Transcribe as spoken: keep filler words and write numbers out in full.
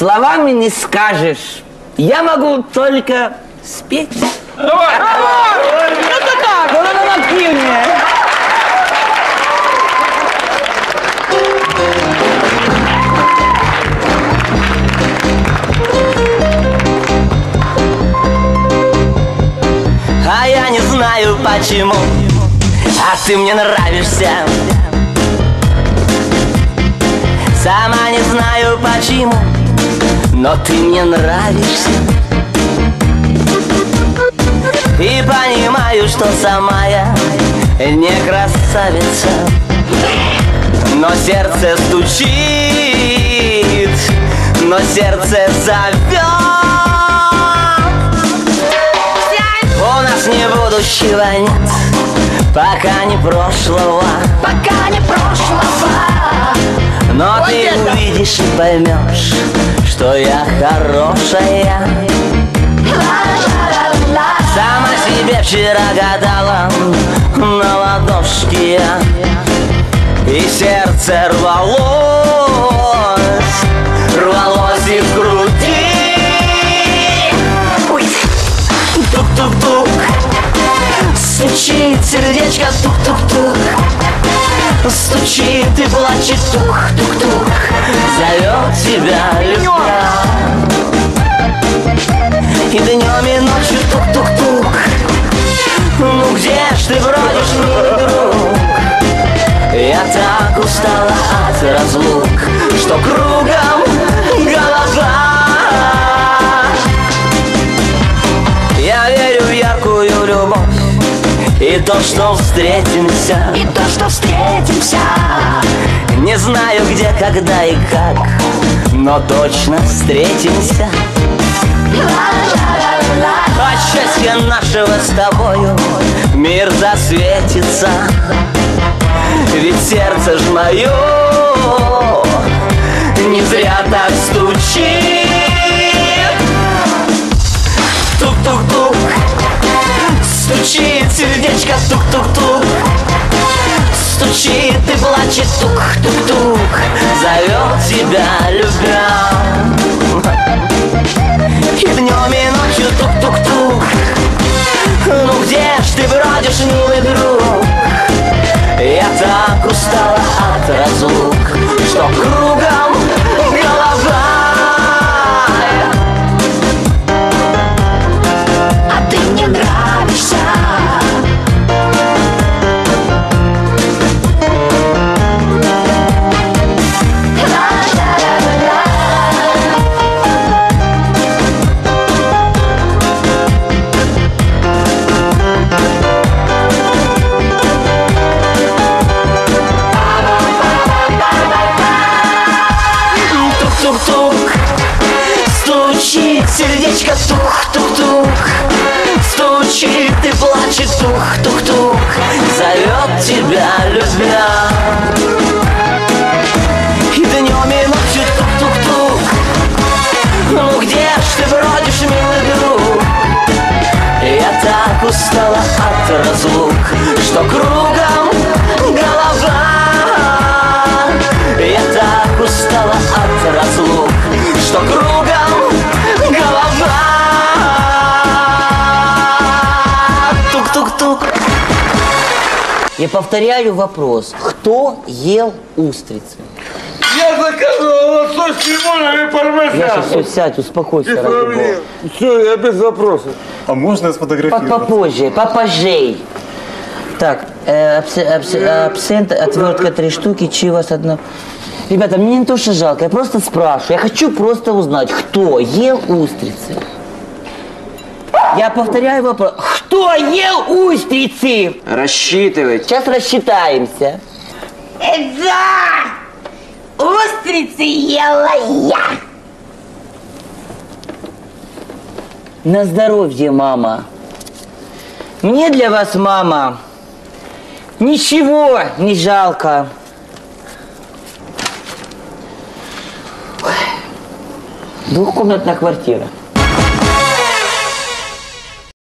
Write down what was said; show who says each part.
Speaker 1: словами не скажешь. Я могу только спеть.
Speaker 2: Давай!
Speaker 1: Это так, он надо активнее. А я не знаю почему, а ты мне нравишься. Сама не знаю почему, но ты мне нравишься. И понимаю, что сама я не красавица, но сердце стучит, но сердце зовет. У нас не будущего нет, пока не прошлого,
Speaker 3: пока не прошлого.
Speaker 1: Но вот ты это увидишь и поймешь, что я хорошая. Сама себе вчера гадала на ладошке я, и сердце рвалось, рвалось и в груди. Тук-тук-тук, стучит сердечко, тук-тук-тук, стучит и плачет, тук-тук-тук, зовет тебя любя. И днем и ночью тук-тук-тук, ну где ж ты бродишь, милый друг? Я так устала от разлук, что кругом голова. Я верю в яркую любовь и то, что встретимся,
Speaker 3: и то, что встретимся.
Speaker 1: Не знаю где, когда и как, но точно встретимся. От счастья нашего с тобою мир засветится, ведь сердце ж мое не зря так стучит. Тук-тук-тук, стучит сердечко, тук-тук-тук, стучит и плачет, тук-тук-тук, зовет тебя любя. И днем и ночью тук-тук-тук, ну где ж ты бродишь, милый друг? Я так устала от разлук, что кругом голова.
Speaker 3: А ты мне нравишься.
Speaker 1: Тук-тук, стучит сердечко, тук-тук-тук, стучит и плачет, тук-тук-тук, зовет тебя любя. И днем и ночью тук-тук-тук, ну где ж ты бродишь, милый друг? Я так устала от разлук, что кругом голова. Я так устала от разлук, что кругом голова. Тук-тук-тук. Я повторяю вопрос. Кто ел устрицы?
Speaker 2: Я заказывал лосось с лимоном и пармезан.
Speaker 1: Яша, все, сядь, успокойся.
Speaker 2: Без проблем. Все, я без вопросов.
Speaker 4: А можно я сфотографирую?
Speaker 1: Попозже, попозже. Так, э, абс, абс, абсент, отвертка три штуки, чивас одна. Ребята, мне не то, что жалко, я просто спрашиваю. Я хочу просто узнать, кто ел устрицы. Я повторяю вопрос. Кто ел устрицы?
Speaker 5: Рассчитывать.
Speaker 1: Сейчас рассчитаемся.
Speaker 3: Да! Устрицы ела я.
Speaker 1: На здоровье, мама. Мне для вас, мама, ничего не жалко. Двухкомнатная квартира.